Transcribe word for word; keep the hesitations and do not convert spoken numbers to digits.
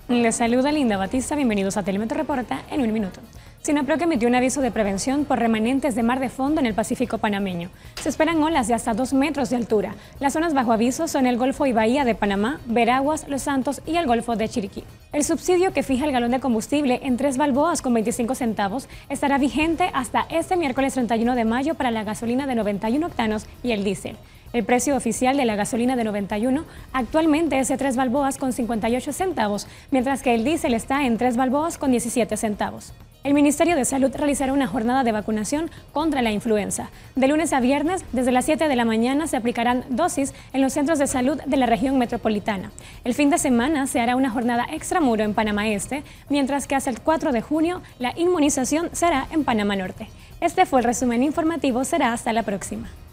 Les saluda Linda Batista, bienvenidos a Telemetro Reporta en un minuto. SINAPROC emitió un aviso de prevención por remanentes de mar de fondo en el Pacífico panameño. Se esperan olas de hasta dos metros de altura. Las zonas bajo aviso son el Golfo y Bahía de Panamá, Veraguas, Los Santos y el Golfo de Chiriquí. El subsidio que fija el galón de combustible en tres balboas con veinticinco centavos estará vigente hasta este miércoles treinta y uno de mayo para la gasolina de noventa y uno octanos y el diésel. El precio oficial de la gasolina de noventa y uno actualmente es de tres balboas con cincuenta y ocho centavos, mientras que el diésel está en tres balboas con diecisiete centavos. El Ministerio de Salud realizará una jornada de vacunación contra la influenza. De lunes a viernes, desde las siete de la mañana, se aplicarán dosis en los centros de salud de la región metropolitana. El fin de semana se hará una jornada extramuro en Panamá Este, mientras que hasta el cuatro de junio la inmunización será en Panamá Norte. Este fue el resumen informativo, será hasta la próxima.